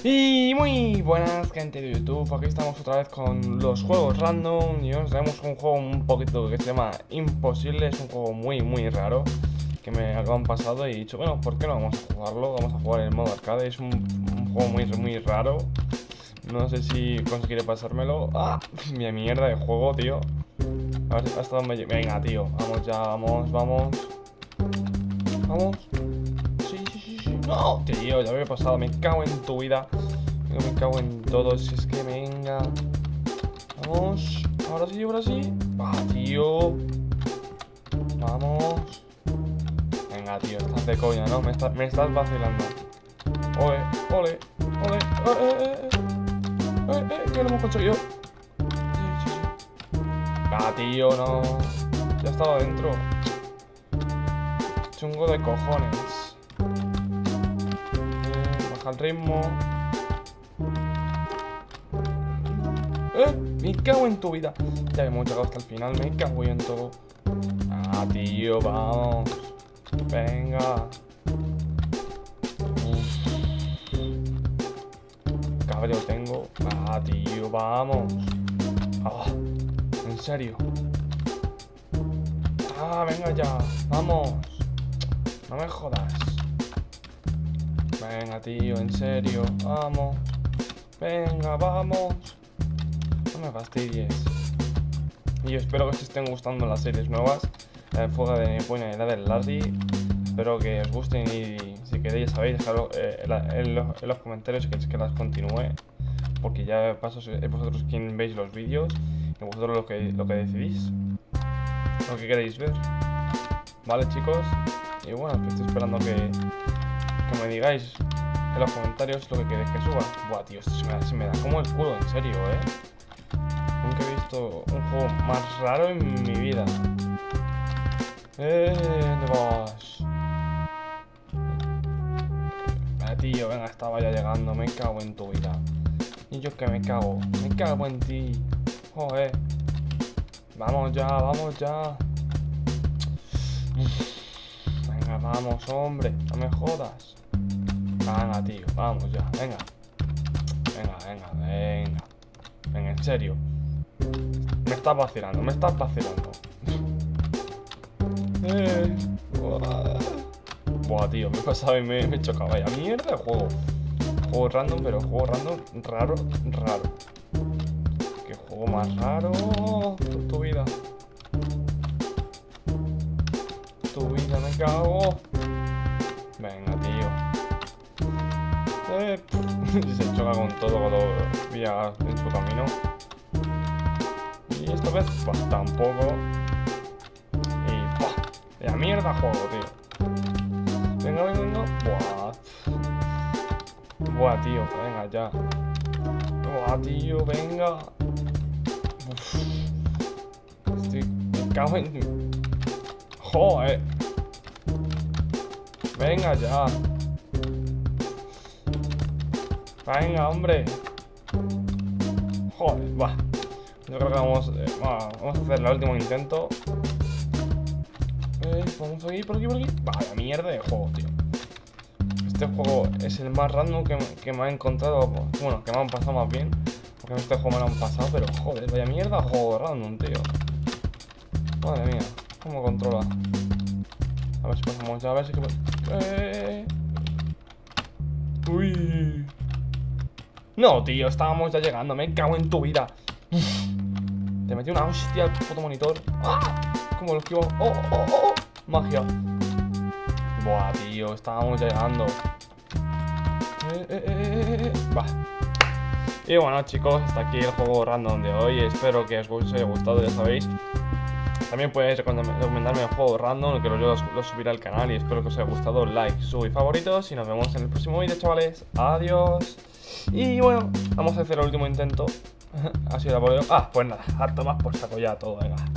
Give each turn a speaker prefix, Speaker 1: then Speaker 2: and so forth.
Speaker 1: Y muy buenas gente de YouTube, aquí estamos otra vez con los juegos random y hoy os traemos un juego un poquito que se llama Imposible. Es un juego muy raro que me han pasado y he dicho, bueno, ¿por qué no vamos a jugarlo? Vamos a jugar en modo arcade, es un juego muy raro. No sé si conseguiré pasármelo. ¡Ah! Mi mierda de juego, tío. A ver hasta dónde me... Venga, tío, vamos ya, vamos. Vamos. Sí. No, tío, ya me he pasado. Me cago en tu vida. Me cago en todo. Si es que venga. Vamos. Ahora sí. Va, tío. Vamos. Venga, tío, estás de coña, ¿no? Me estás vacilando. Ole. Que lo hemos conseguido. Sí. Va, tío, no. Ya estaba dentro. Chungo de cojones. Baja el ritmo. Me cago en tu vida. Ya hemos llegado hasta el final. Me cago yo en todo. Ah, tío, vamos. Venga. Cabreo tengo. Ah, tío, vamos. Ah, en serio. Ah, venga ya. Vamos. No me jodas. Venga, tío, en serio. Vamos. Venga, vamos. No me fastidies. Y yo espero que os estén gustando las series nuevas. Fuga de Puño y la del Larry. Espero que os gusten y si queréis, sabéis, dejadlo en los comentarios si queréis que las continúe. Porque ya paso es vosotros quien veis los vídeos y vosotros lo que decidís. Lo que queréis ver. Vale, chicos. Y bueno, que estoy esperando que me digáis en los comentarios lo que queréis que suba. Buah, tío, esto se me da como el culo, en serio, Nunca he visto un juego más raro en mi vida. ¿Dónde vas? Tío, venga, estaba ya llegando. Me cago en tu vida. Y yo que me cago en ti. Joder. Vamos ya. Venga, vamos, hombre. No me jodas. Venga, tío, vamos ya. Venga, en serio. Me estás vacilando. Buah, tío, me he pasado y me he chocado. Vaya mierda de juego. Juego random, pero juego random raro. ¿Qué juego más raro? Tu vida. Me cago. Venga, tío. Se choca con todo cuando vía en su camino. Y esta vez, pues tampoco. Y, ¡la mierda juego, tío! Venga. Buah, tío, venga ya. Buah, tío, venga. Me cago en... Joder. Venga ya. Venga, hombre. Joder, va. Yo creo que vamos a hacer el último intento. Vamos aquí, por aquí. Vaya mierda de juego, tío. Este juego es el más random que me ha encontrado. Bueno, que me han pasado más bien. Porque en este juego me lo han pasado, pero joder, vaya mierda de juego random, tío. Madre mía, ¿cómo controla? A ver si pasamos ya, a ver si... Uy. No, tío, estábamos ya llegando. Me cago en tu vida. Te metí una hostia al puto monitor. ¡Ah! ¿Cómo lo esquivo? ¡Oh! Magia. Buah, tío, estábamos ya llegando. Va. Y bueno, chicos, hasta aquí el juego random de hoy. Espero que os haya gustado, ya sabéis. También podéis recomendarme el juego random, que yo los subiré al canal. Y espero que os haya gustado. Like, sub y favoritos. Y nos vemos en el próximo vídeo, chavales. Adiós. Y bueno, vamos a hacer el último intento. Ha sido la por... Ah, pues nada, harto más por saco ya todo, venga.